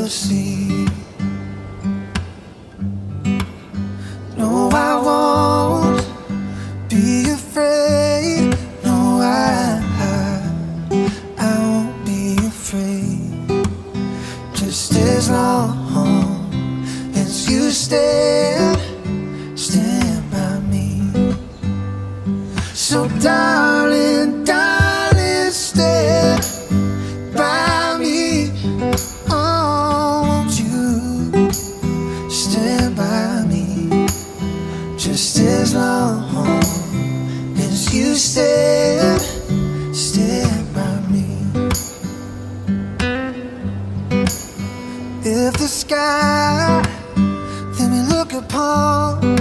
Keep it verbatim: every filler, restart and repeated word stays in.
see. No, I won't be afraid. No, I, I, I won't be afraid. Just as long as you stand, stand by me. So darling, darling, stand by me. Oh, won't you stand by me? Just as long as you stand, stand by me. If the sky, let me look upon